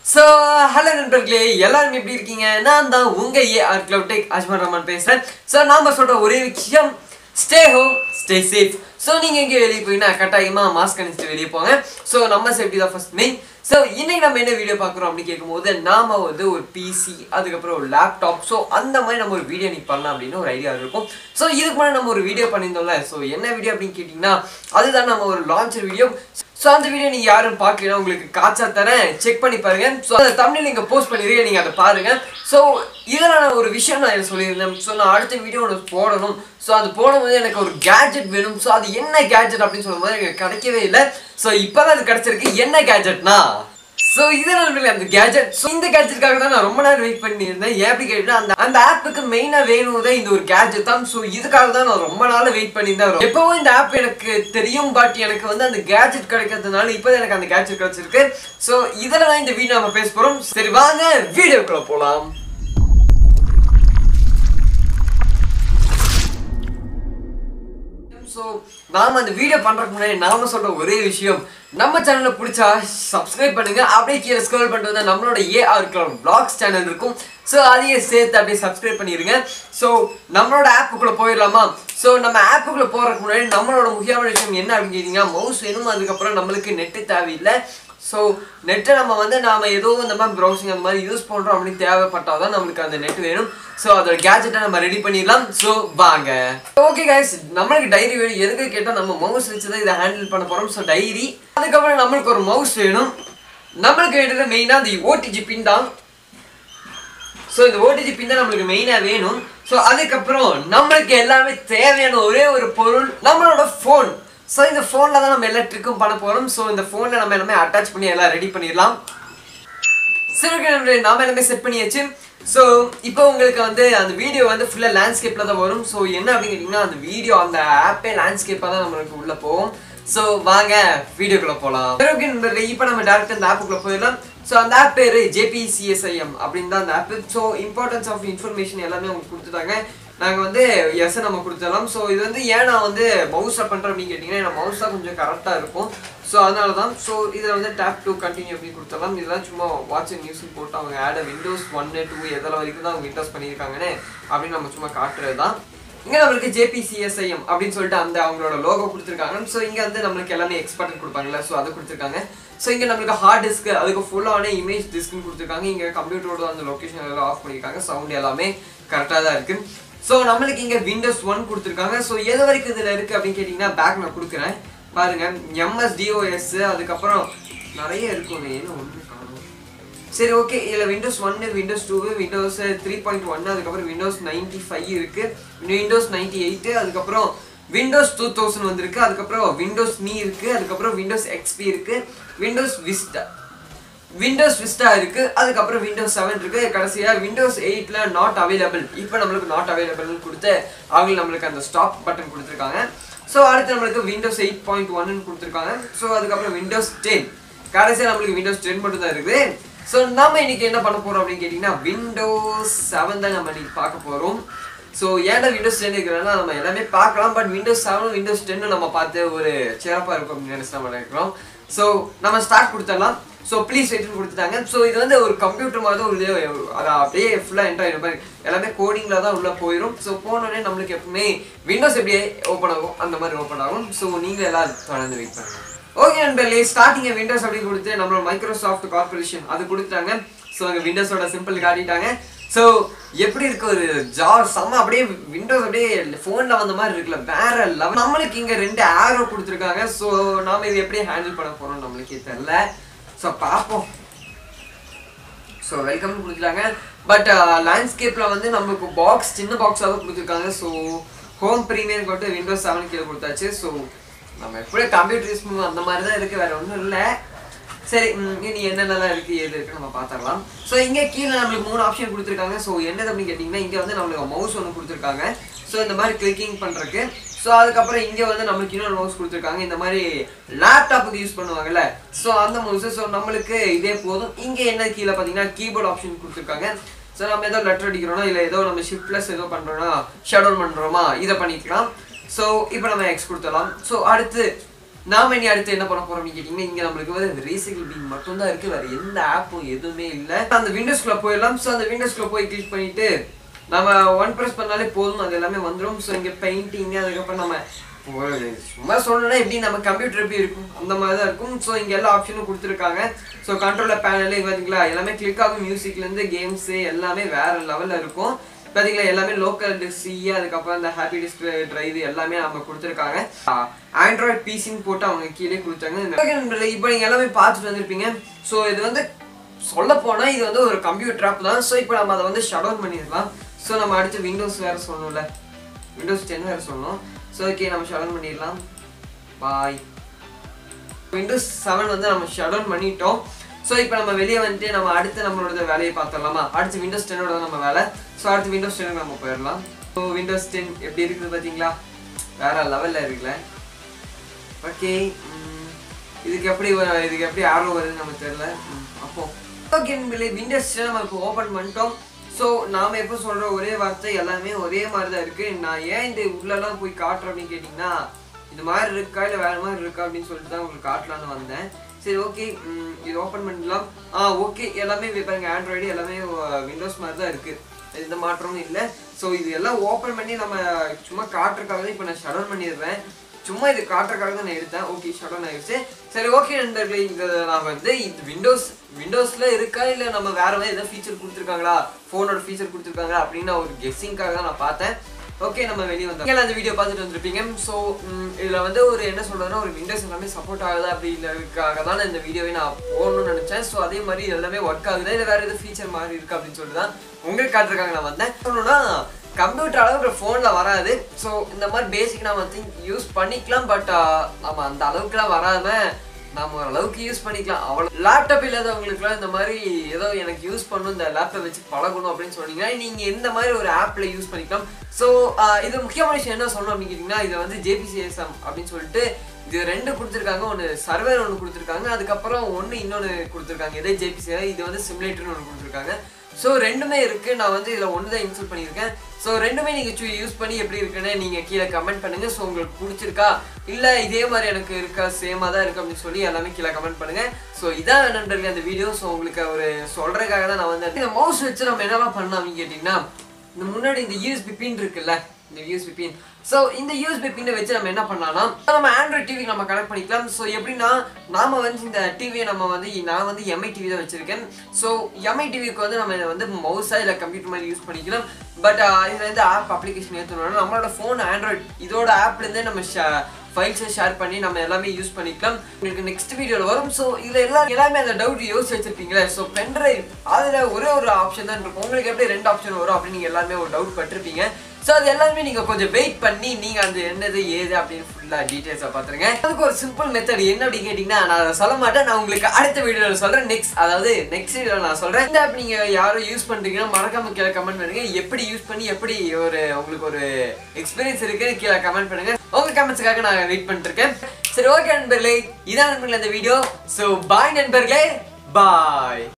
So, hello நண்பர்களே எல்லாரும் எப்படி இருக்கீங்க? நான் தான் உங்க AR Cloud Tech Ajman Rahman பேசுறேன். So, நாம சொல்ற ஒரே விஷயம் stay home, stay safe. So, நீங்க எங்க வெளிய போயினா கட்டாயமா மாஸ்க் அணிச்சிட்டு வெளிய போங்க. So, நம்ம சேஃப்டி தான் ஃபர்ஸ்ட் மெயின். So, இன்னைக்கு நம்ம என்ன வீடியோ பார்க்கறோம் அப்படி கேக்கும்போது நாம வந்து ஒரு PC அதுக்கு அப்புறம் ஒரு லேப்டாப் சோ அந்த மாதிரி நம்ம ஒரு வீடியோ நீ பண்ணலாம் அப்படின ஒரு ஐடியா இருக்கும். சோ இதுக்கு முன்னாடி நம்ம ஒரு வீடியோ பண்ணிருந்தோம்ல. சோ என்ன வீடியோ அப்படினு கேட்டிங்கனா அதுதான் நம்ம ஒரு லான்ச்சர் வீடியோ. சோ அந்த வீடியோ நீங்க யாரும் பார்க்கலனா உங்களுக்கு காட்சா தரேன் செக் பண்ணி பாருங்க. சோ அந்த தம்ப்நெயில் நீங்க போஸ்ட் பண்ணிருக்கீங்க நீங்க அத பாருங்க. சோ இதல நான் ஒரு விஷயம் நான் சொல்லிருந்தேன். சோ நான் அடுத்த வீடியோ ஒன்னு போடணும். சோ அது போடும்போது எனக்கு ஒரு கேட்ஜெட் வேணும். சோ அது என்ன கேட்ஜெட் அப்படி சொல்லும்போது எனக்கு கிடைக்கவே இல்ல. சோ இப்போதான் அது கிடைச்சிருக்கு. என்ன கேட்ஜெட்னா சோ இதனால அந்த கேட்ஜெட் சோ இந்த கேட்ஜெட்காக தான் நான் ரொம்ப நேரம் வெயிட் பண்ணியிருந்தேன். ஏன் அப்படி கேட்டா அந்த ஆப்புக்கு மெயினா வேணும்தே இந்த ஒரு கேட்ஜெட் தான். சோ இதுக்காக தான் நான் ரொம்ப நாளா வெயிட் பண்ணியிருந்தேன். எப்பவும் இந்த ஆப் எனக்கு தெரியும் பட் எனக்கு வந்து அந்த கேட்ஜெட் கிடைக்கிறதுனால இப்போதான் எனக்கு அந்த கேட்ஜெட் கிடைச்சிருக்கு. சோ இதல தான் இந்த வீடியோ நம்ம பேச போறோம். சரி வாங்க வீடியோக்குள்ள போலாம். So, நாம அந்த வீடியோ பண்றதுக்கு முன்னாடி நாம சொல்ற ஒரே விஷயம் நம்ம சேனலை பிடிச்சா சப்ஸ்கிரைப் பண்ணுங்க. அப்படியே கீழே ஸ்க்ரோல் பண்ணிட்டு வந்தா நம்மளோட AR Cloud Vlogs சேனல் இருக்கும். சோ அதையே சேர்த்து அப்படியே சப்ஸ்கிரைப் பண்ணிருங்க. சோ நம்மளோட ஆப்புக்குள்ள போயிடலாமா? சோ நம்ம ஆப்புக்குள்ள போறதுக்கு முன்னாடி நம்மளோட முக்கியமான விஷயம் என்ன அப்படின்னு கேட்டீங்கன்னா மவுஸ் வேணும். அதுக்கப்புறம் நம்மளுக்கு நெட் தேவையில்லை. சோ நெட்டை நம்ம வந்து நாம ஏதோ இந்த மாதிரி ப்ரௌசிங் அந்த மாதிரி யூஸ் பண்றோம் அப்படின்னு தேவைப்பட்டாதான் நம்மளுக்கு அந்த நெட் வேணும். சோ அதோட கேட்ஜெட்டை நம்ம ரெடி பண்ணிடலாம். சோ வாங்க. ஓகே கைஸ், நம்மளுக்கு டைரி வேணும். எதுக்கு கேட்டா நம்ம மவுஸ் வச்சு தான் இதை ஹேண்டில் பண்ண போறோம். சோ டைரி, அதுக்கப்புறம் நம்மளுக்கு ஒரு மவுஸ் வேணும். நம்மளுக்கு வேண்டியது மெயினா இந்த OTG பின் தான். சோ இந்த OTG பின் தான் நம்மளுக்கு மெயினா வேணும். சோ அதுக்கப்புறம் நம்மளுக்கு எல்லாமே தேவையான ஒரே ஒரு பொருள் நம்மளோட ஃபோன். சோ இந்த ஃபோன்ல தான் நம்ம எல்லா ட்ரிக்கும் பண்ண போறோம். சோ இந்த ஃபோன்ல நம்ம எல்லாமே அட்டாச் பண்ணி எல்லாம் ரெடி பண்ணிடலாம். சரி நாம எல்லாமே செட் பண்ணியாச்சு. சோ இப்போ உங்களுக்கு வந்து அந்த வீடியோ வந்து ஃபுல்லா லேண்ட்ஸ்கேப்ல தான் வரும். சோ என்ன அப்படின்னு கேட்டீங்கன்னா அந்த வீடியோ அந்த ஆப்பே லேண்ட்ஸ்கேப்பா தான் நம்மளுக்கு உள்ள போகும். சோ வாங்க வீடியோக்குள்ள போலாம். ஓகே நண்பர்களே, இப்போ நம்ம டைரக்டா அந்த ஆப்புக்குள்ள போயிடலாம். சோ அந்த ஆப் பேரு JPCSIM அப்படின்னு தான் அந்த app. So importance of information எல்லாமே உங்களுக்கு கொடுத்துட்டாங்க. நாங்கள் வந்து எஸ் நம்ம கொடுத்துடலாம். ஸோ இது வந்து ஏன் நான் வந்து மவுஸாக பண்ணுறேன் அப்படின்னு கேட்டிங்கன்னா என் மவுஸ் தான் கொஞ்சம் கரெக்டாக இருக்கும். ஸோ அதனால தான். ஸோ இதில் வந்து டேப் டு கண்டினியூ அப்படின்னு கொடுத்துடலாம். இதெல்லாம் சும்மா வாட்சிங் நியூஸ்னு போட்டு அவங்க ஆட Windows 1 2 எதில் வரைக்கும் தான் அவங்க விண்டோஸ் பண்ணியிருக்காங்கன்னு அப்படின்னு நம்ம சும்மா காட்டுறது தான். இங்கே நம்மளுக்கு JPCSIM அப்படின்னு சொல்லிட்டு அந்த அவங்களோட லோகோ கொடுத்துருக்காங்க. ஸோ இங்கே வந்து நம்மளுக்கு எல்லாமே எக்ஸ்பர்ட் கொடுப்பாங்கல்ல, ஸோ அதை கொடுத்துருக்காங்க. ஸோ இங்கே நம்மளுக்கு ஹார்ட் டிஸ்க் அதுக்கு ஃபுல்லான இமேஜ் டிஸ்க்னு கொடுத்துருக்காங்க. இங்கே கம்ப்யூட்டரோட அந்த லொக்கேஷன் எல்லாம் ஆஃப் பண்ணியிருக்காங்க. சவுண்ட் எல்லாமே கரெக்டாக தான் இருக்குது. ஸோ நம்மளுக்கு இங்கே Windows 1 கொடுத்துருக்காங்க. ஸோ எது வரைக்கும் இதில் இருக்குது அப்படின்னு கேட்டிங்கன்னா பேக் நான் கொடுக்குறேன் பாருங்கள். MSDOS அதுக்கப்புறம் நிறைய இருக்கும். என்ன ஒன்று காணும். சரி ஓகே, இதில் Windows 1 Windows 2 Windows 3.1 அதுக்கப்புறம் Windows 95 இருக்குது, Windows 98 அதுக்கப்புறம் Windows 2000 வந்திருக்கு, அதுக்கப்புறம் Windows Me இருக்குது, அதுக்கப்புறம் Windows XP இருக்குது, Windows Vista இருக்கு, அதுக்கப்புறம் Windows 7 இருக்கு, கடைசியா Windows 8ல நாட் அவைலபிள். இப்போ நம்மளுக்கு நாட் அவைலபிள்னு கொடுத்து அவங்க நம்மளுக்கு அந்த ஸ்டாப் பட்டன் கொடுத்துருக்காங்க. ஸோ அடுத்து நம்மளுக்கு Windows 8.1 கொடுத்துருக்காங்க. ஸோ அதுக்கப்புறம் Windows 10, கடைசியாக நம்மளுக்கு Windows 10 மட்டும் தான் இருக்குது. ஸோ நம்ம இன்னைக்கு என்ன பண்ண போறோம் அப்படின்னு கேட்டிங்கன்னா Windows 7 தான் நம்ம இன்னைக்கு பார்க்க போறோம். ஸோ ஏன்டா Windows 10 இருக்கிறோன்னா நம்ம எல்லாமே பார்க்கலாம், பட் Windows 7 Windows 10 நம்ம பார்த்து ஒரு சிறப்பாக இருக்கும் அப்படின்னு நினைச்சு நம்ம நினைக்கிறோம். ஸோ நம்ம ஸ்டார்ட் கொடுத்துடலாம். ஸோ ப்ளீஸ் வெயிட்னு கொடுத்துட்டாங்க. ஸோ இது வந்து ஒரு கம்ப்யூட்டர் மாதிரி தான் ஒரு அதை அப்படியே ஃபுல்லாக என்ட்ரு ஆகிடும் மாதிரி எல்லாமே கோடிங்கில் தான் உள்ளே போயிடும். ஸோ போனோடனே நம்மளுக்கு எப்பவுமே விண்டோஸ் எப்படியே ஓப்பன் ஆகும் அந்த மாதிரி ஓப்பன் ஆகும். ஸோ நீங்கள் எல்லாம் தொடர்ந்து வெயிட் பண்ணுங்க. ஓகே நண்பர்களே, ஸ்டார்டிங் விண்டோஸ் அப்படின்னு கொடுத்து நம்மளோட மைக்ரோசாஃப்ட் கார்பரேஷன் அது கொடுத்துட்டாங்க. ஸோ அங்கே விண்டோஸோட சிம்பிள் காட்டிட்டாங்க. ஸோ எப்படி இருக்கு ஒரு ஜார் செம்ம அப்படியே விண்டோஸ் அப்படியே ஃபோனில் வந்த மாதிரி இருக்குல்ல, வேற லெவல். நம்மளுக்கு இங்கே 2 ஆரோ கொடுத்துருக்காங்க. ஸோ நாம் இது எப்படி ஹேண்டில் பண்ண போகிறோம் நம்மளுக்கே தெரியல. ஸோ பார்ப்போம். ஸோ வெல்கம்னு கொடுத்துட்டாங்க. பட் லேண்ட்ஸ்கேப்பில் வந்து நம்மளுக்கு பாக்ஸ் சின்ன பாக்ஸாக தான் கொடுத்துருக்காங்க. ஸோ ஹோம் ப்ரீமியர் போட்டு Windows 7 கீழே கொடுத்தாச்சு. ஸோ நம்ம எப்படியே கம்ப்யூட்டர் யூஸ் பண்ணுவோம் அந்த மாதிரி தான் இருக்குது, வேறு ஒன்றும் இல்லை. சரி இனி என்னென்னலாம் இருக்குது எது இருக்குன்னு நம்ம பார்த்துடலாம். ஸோ இங்கே கீழே நம்மளுக்கு 3 ஆப்ஷன் கொடுத்துருக்காங்க. ஸோ என்னது அப்படின்னு கேட்டிங்கன்னா இங்கே வந்து நம்மளுக்கு மவுஸ் ஒன்று கொடுத்துருக்காங்க. ஸோ இந்த மாதிரி கிளிக்கிங் பண்ணுறதுக்கு. ஸோ அதுக்கப்புறம் இங்கே வந்து நம்மளுக்கு இன்னொரு மவுஸ் கொடுத்துருக்காங்க. இந்த மாதிரி லேப்டாப்புக்கு யூஸ் பண்ணுவாங்கல்ல, ஸோ அந்த மவுஸு. ஸோ நம்மளுக்கு இதே போதும். இங்கே என்ன கீழே பார்த்தீங்கன்னா கீபோர்ட் ஆப்ஷன் கொடுத்துருக்காங்க. ஸோ நம்ம ஏதோ லெட்டர் அடிக்கிறோன்னா இல்லை ஏதோ நம்ம ஷிஃப்ட் ப்ளஸ் ஏதோ பண்ணுறோன்னா ஷட் டவுன் பண்ணுறோமா இதை பண்ணிக்கலாம். ஸோ இப்போ நம்ம எக்ஸ் கொடுத்துடலாம். ஸோ அடுத்து நாம இனி அடுத்து என்ன பண்ண போறோம்னு கேட்டீங்கன்னா இங்க நம்மளுக்கு வந்து ரீசைக்கிள் பின் மட்டும் தான் இருக்கு, வேற எந்த ஆப்பும் எதுவுமே இல்லை. அந்த விண்டோஸ்குள்ள போயிடலாம். ஸோ அந்த விண்டோஸ்குள்ள போய் கிளிக் பண்ணிட்டு நம்ம ஒன் ப்ரெஸ் பண்ணாலே போதும், அது எல்லாமே வந்துடும். ஸோ இங்கே பெயிண்டிங் அதுக்கப்புறம் நம்ம சும்மா சொல்லணும்னா எப்படி நம்ம கம்ப்யூட்டர் எப்படி இருக்கும் அந்த மாதிரி தான் இருக்கும். ஸோ இங்கே எல்லா ஆப்ஷனும் கொடுத்துருக்காங்க. ஸோ கண்ட்ரோலர் பேனல் பார்த்தீங்களா எல்லாமே கிளிக் ஆகும், மியூசிக்லேருந்து கேம்ஸு எல்லாமே வேற லெவலில் இருக்கும். பார்த்தீங்களா எல்லாமே லோக்கல் டிஸ்க் அதுக்கப்புறம் இந்த ஹாப்பி டிஸ்க் டிரைவ் எல்லாமே நம்ம கொடுத்துருக்காங்க. ஆண்ட்ராய்ட் பிசின்னு போட்டு அவங்க கீழே கொடுத்தாங்க. இப்போ நீங்கள் எல்லாமே பார்த்துட்டு வந்திருப்பீங்க. ஸோ இது வந்து சொல்ல போனால் இது வந்து ஒரு கம்ப்யூட்டர் ஆப் தான். ஸோ இப்போ நம்ம அதை வந்து ஷட் டவுன் பண்ணிடலாம். ஸோ நம்ம அடுத்து விண்டோஸ் வேறு சொல்லணும்ல, விண்டோஸ் 10 வேறு சொல்லணும். ஸோ ஓகே நம்ம ஷட் டவுன் பண்ணிடலாம். பாய். விண்டோஸ் 7 வந்து நம்ம ஷட் டவுன் பண்ணிட்டோம். ஸோ இப்போ நம்ம வெளியே வந்துட்டு நம்ம அடுத்து நம்மளோட வேலையை பார்த்துடலாமா. அடுத்து விண்டோஸ் 10ஓட நம்ம வேலை. ஸோ அடுத்து விண்டோஸ் 10 நம்ம போயிடலாம். ஸோ விண்டோஸ் 10 எப்படி இருக்குது பார்த்தீங்களா, வேற லெவலில் இருக்குல்ல. ஓகே இதுக்கு எப்படி ஆர்வம் வருதுன்னு நமக்கு தெரியல. அப்போ ஓகே விண்டோஸ் 10 நம்ம இப்போ ஓப்பன் பண்ணிட்டோம். ஸோ நாம் எப்போ சொல்கிற ஒரே வார்த்தை எல்லாமே ஒரே மாதிரி தான் இருக்குது. நான் ஏன் இந்த உள்ளெல்லாம் போய் காட்டுறேன் அப்படின்னு கேட்டிங்கன்னா இந்த மாதிரி இருக்கா இல்லை வேறு மாதிரி இருக்கா அப்படின்னு சொல்லிட்டு தான் உங்களுக்கு காட்டலான்னு வந்தேன். சரி ஓகே இது ஓப்பன் பண்ணிடலாம். ஓகே எல்லாமே பாருங்க ஆண்ட்ராய்டு எல்லாமே விண்டோஸ் மாதிரி தான் இருக்குது, எந்த மாற்றமும் இல்லை. ஸோ இது எல்லாம் ஓப்பன் பண்ணி நம்ம சும்மா காட்டுறதுக்காக தான் இப்போ நான் ஷட் டவுன் பண்ணிடுறேன். சும்மா இது காட்டுறதுக்காக தான் நான் எடுத்தேன். ஓகே ஷட் டவுன் ஆகிடுச்சு. சரி ஓகே நண்பர்களே, இதை நான் வந்து இது விண்டோஸில் இருக்கா இல்லை நம்ம வேறு மாதிரி எதாவது ஃபீச்சர் கொடுத்துருக்காங்களா, ஃபோனோட ஃபீச்சர் கொடுத்துருக்காங்களா அப்படின்னு நான் ஒரு கெஸ்ஸிங்காக தான் நான் பார்த்தேன். ஓகே நம்ம வெளியே வந்தோம். அந்த வீடியோ பார்த்துட்டு வந்துருப்பீங்க. ஸோ இதில் வந்து ஒரு என்ன சொல்கிறதுனா ஒரு விண்டோஸ் எல்லாமே சப்போர்ட் ஆகுதா அப்படின்றதுக்காக தான் இந்த வீடியோவை நான் போகணும்னு நினச்சேன். ஸோ அதே மாதிரி எல்லாமே ஒர்க் ஆகுதா இல்லை வேறு எதுவும் ஃபீச்சர் மாதிரி இருக்குது அப்படின்னு சொல்லிட்டு தான் உங்களுக்கு காட்டுறதுக்காக நான் வந்தேன். சொல்லணும்னா கம்ப்யூட்டர் அளவுக்கு ஃபோனில் வராது. ஸோ இந்த மாதிரி பேசிக் நம்ம யூஸ் பண்ணிக்கலாம். பட் நம்ம அந்த அளவுக்குலாம் வராமல் நம்ம ஓரளவுக்கு யூஸ் பண்ணிக்கலாம். அவ்வளோ லேப்டாப் இல்லாதவங்களுக்குலாம் இந்த மாதிரி ஏதோ எனக்கு யூஸ் பண்ணணும், இந்த லேப்டாப் வச்சு பழகணும் அப்படின்னு சொன்னீங்கன்னா நீங்கள் இந்த மாதிரி ஒரு ஆப்பில் யூஸ் பண்ணிக்கலாம். ஸோ இது முக்கியமான விஷயம் என்ன சொல்லணும் அப்படின்னு கேட்டிங்கன்னா இதை வந்து JPCSM அப்படின்னு சொல்லிட்டு இது 2 கொடுத்துருக்காங்க. ஒன்று சர்வர் ஒன்று கொடுத்துருக்காங்க, அதுக்கப்புறம் இன்னொன்று கொடுத்துருக்காங்க. இதே JPCSM இது வந்து சிமுலேட்டர்னு ஒன்று கொடுத்துருக்காங்க. ஸோ ரெண்டுமே இருக்குது. நான் வந்து இதில் ஒன்று தான் இன்ஸ்டால் பண்ணியிருக்கேன். ஸோ ரெண்டுமே நீங்கள் யூஸ் பண்ணி எப்படி இருக்குன்னு நீங்கள் கீழே கமெண்ட் பண்ணுங்கள். ஸோ உங்களுக்கு பிடிச்சிருக்கா இல்லை இதே மாதிரி எனக்கு இருக்கா சேமாக தான் இருக்குது அப்படின்னு சொல்லி எல்லாமே கீழே கமெண்ட் பண்ணுங்கள். ஸோ இதான் நண்பர்கள் அந்த வீடியோ. ஸோ உங்களுக்கு ஒரு சொல்கிறதுக்காக தான் நான் வந்து இந்த மவுஸ் வச்சு நம்ம என்னெல்லாம் பண்ணலாம் அப்படின்னு கேட்டிங்கன்னா இந்த முன்னாடி இந்த USB பின் இருக்குல்ல, இந்த USB பின். ஸோ இந்த USB பின்னை வச்சு நம்ம என்ன பண்ணலாம்னா நம்ம ஆண்ட்ராய்ட் டிவி நம்ம கனெக்ட் பண்ணிக்கலாம். ஸோ எப்படின்னா நாம வந்து இந்த டிவியை நான் வந்து MI டிவி தான் வச்சிருக்கேன். ஸோ MI டிவிக்கு வந்து நம்ம இதை வந்து மவுஸா இல்லை கம்ப்யூட்டர் மாதிரி யூஸ் பண்ணிக்கலாம். பட் இதில் வந்து ஆப் அப்ளிகேஷன் ஏற்றணும்னா நம்மளோட ஃபோன் ஆண்ட்ராய்ட் இதோட ஆப்லேருந்தே நம்ம ஃபைல்ஸை ஷேர் பண்ணி நம்ம எல்லாமே யூஸ் பண்ணிக்கலாம். உங்களுக்கு நெக்ஸ்ட் வீடியோவில் வரும். ஸோ இதில் எல்லாமே அந்த டவுட் யோசிச்சு வச்சிருப்பீங்களே. ஸோ பென்ட்ரைவ் அதில் ஒரே ஒரு ஆப்ஷன் தான் இருக்கும். உங்களுக்கு எப்படி 2 ஆப்ஷன் வரும் அப்படின்னு நீங்கள் எல்லாருமே ஒரு டவுட் பட்டிருப்பீங்க. ஸோ அது எல்லாமே நீங்கள் கொஞ்சம் வெயிட் பண்ணி நீங்கள் அந்த என்னது ஏது அப்படின்னு ஃபுல்லாக டீட்டெயில்ஸாக பார்த்துருங்க. அதுக்கு ஒரு சிம்பிள் மெத்தட் என்ன அப்படின்னு கேட்டிங்கன்னா நான் அதை சொல்ல மாட்டேன், நான் உங்களுக்கு அடுத்த வீடியோவில் சொல்கிறேன். நெக்ஸ்ட் வீடியோவில் நான் சொல்கிறேன். இந்த ஆப் நீங்கள் யாரும் யூஸ் பண்ணுறீங்கன்னா மறக்காம கீழே கமெண்ட் பண்ணுங்க. எப்படி யூஸ் பண்ணி எப்படி உங்களுக்கு ஒரு எக்ஸ்பீரியன்ஸ் இருக்குன்னு கீழே கமெண்ட் பண்ணுங்க. உங்க கமெண்ட்ஸுக்காக நான் வெயிட் பண்ணிட்டு இருக்கேன். சரி ஓகே நண்பர்களே, இதான் நண்பர்களே இந்த வீடியோ. ஸோ பாய் நண்பர்களே, பாய்.